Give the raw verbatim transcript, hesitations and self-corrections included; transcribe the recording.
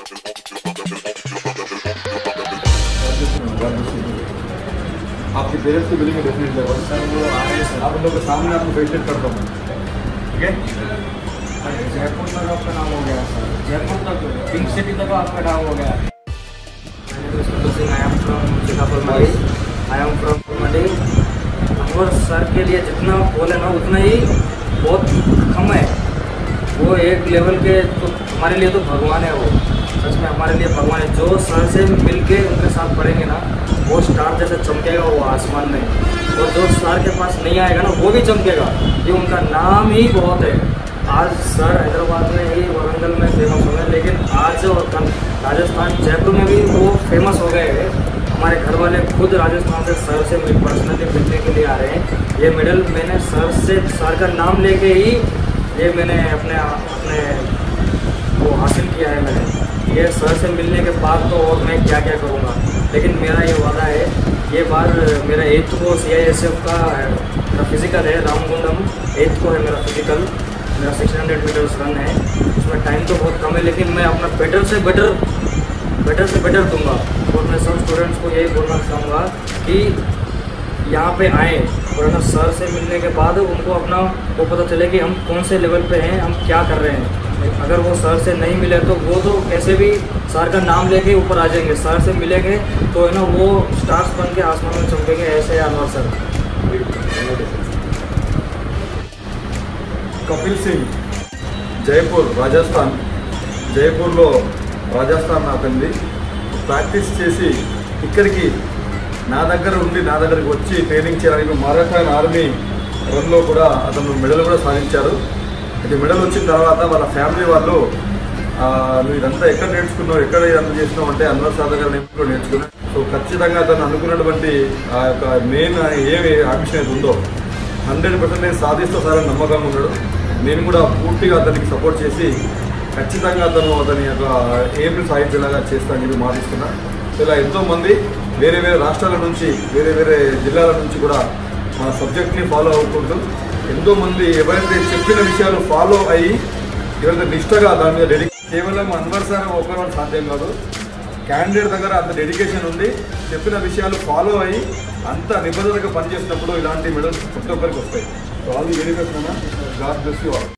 आपके पेरेंट्स से मिलेंगे डेफिनेटली सर, वो आ रहे हैं सर, आप उन लोगों के सामने आपको वेट करता हूँ, ठीक है। जयपुर तक आपका नाम हो गया सर, जयपुर तक पिंक सिटी तक आपका नाम हो गया। I am from Madi, I am from Madi. Anwar sir के लिए जितना बोले ना उतना ही बहुत कम है। वो एक लेवल के तो हमारे लिए तो भगवान है, वो सच में हमारे लिए भगवान है। जो सर से मिल के उनके साथ पढ़ेंगे ना, वो स्टार जैसे चमकेगा वो आसमान में, और जो सर के पास नहीं आएगा ना वो भी चमकेगा। ये उनका नाम ही बहुत है। आज सर हैदराबाद में ही, वारंगल में फेमस हो गए, लेकिन आज और कल राजस्थान जयपुर में भी वो फेमस हो गए हैं। हमारे घर वाले खुद राजस्थान से सर से पर्सनली मिलने के लिए आ रहे हैं। ये मेडल मैंने सर से, सर का नाम लेके ही ये मैंने अपने अपने वो हासिल किया है। मैंने ये सर से मिलने के बाद तो और मैं क्या क्या करूँगा, लेकिन मेरा ये वादा है, ये बार मेरा एट्थ को सी आई एस एफ का मेरा फिजिकल है, रामगुंडम एट्थ को है मेरा फिजिकल। मेरा सिक्स हंड्रेड मीटर्स रन है, उसमें टाइम तो बहुत कम है, लेकिन मैं अपना बेटर से बेटर बेटर से बेटर दूंगा। और मैं सब स्टूडेंट्स को यही बोलना चाहूँगा कि यहाँ पे आएँ और ना सर से मिलने के बाद उनको अपना वो पता चले कि हम कौन से लेवल पे हैं, हम क्या कर रहे हैं। अगर वो सर से नहीं मिले तो वो तो कैसे भी सर का नाम लेके ऊपर आ जाएंगे, सर से मिलेंगे तो है ना वो स्टार्स बन के आसमान में चमकेंगे। ऐसे अनवर सर। कपिल सिंह, जयपुर राजस्थान, జైపూర్లో రాజస్థాన్ అతనిది ప్రాక్టీస్ చేసి ఇక్కడికి నా దగ్గర ఉండి నా దగ్గరికి వచ్చి ట్రైనింగ్ చేయడానికి మారథాన్ ఆర్మీ రన్లో కూడా అతను మెడల్ కూడా సాధించారు. ఇది మెడల్ వచ్చిన తర్వాత వాళ్ళ ఫ్యామిలీ వాళ్ళు నువ్వు ఇదంతా ఎక్కడ నేర్చుకున్నావు, ఎక్కడ ఇదంతా చేసినావు అంటే అన్వర్ సార్ దగ్గర నేను నేర్చుకున్నాను. సో ఖచ్చితంగా అతను అనుకున్నటువంటి ఆ యొక్క మెయిన్ ఏమి ఆంబిషన్ అయితే ఉందో హండ్రెడ్ పర్సెంట్ నేను సాధిస్తూ సార్ అని నమ్మకంగా ఉన్నాడు. నేను కూడా పూర్తిగా అతనికి సపోర్ట్ చేసి ఖచ్చితంగా అతను అతని యొక్క ఏపీ సాధించేలాగా చేస్తానని చెప్పి మాటిస్తున్నా. ఇలా ఎంతోమంది వేరే వేరే రాష్ట్రాల నుంచి వేరే వేరే జిల్లాల నుంచి కూడా మన సబ్జెక్ట్ని ఫాలో అవుకుంటూ ఎంతోమంది ఎవరైతే చెప్పిన విషయాలు ఫాలో అయ్యి ఎవరైతే నిష్టగా దాని మీద డెడికేషన్, కేవలం అన్వర్ సార్ ఒకరు సాధ్యం కాదు, క్యాండిడేట్ దగ్గర అంత డెడికేషన్ ఉంది, చెప్పిన విషయాలు ఫాలో అయ్యి అంత నిబద్ధతగా పనిచేసినప్పుడు ఇలాంటి మెడల్స్ ప్రతి ఒక్కరికి వస్తాయి. So all the very best అన్న. God bless you all.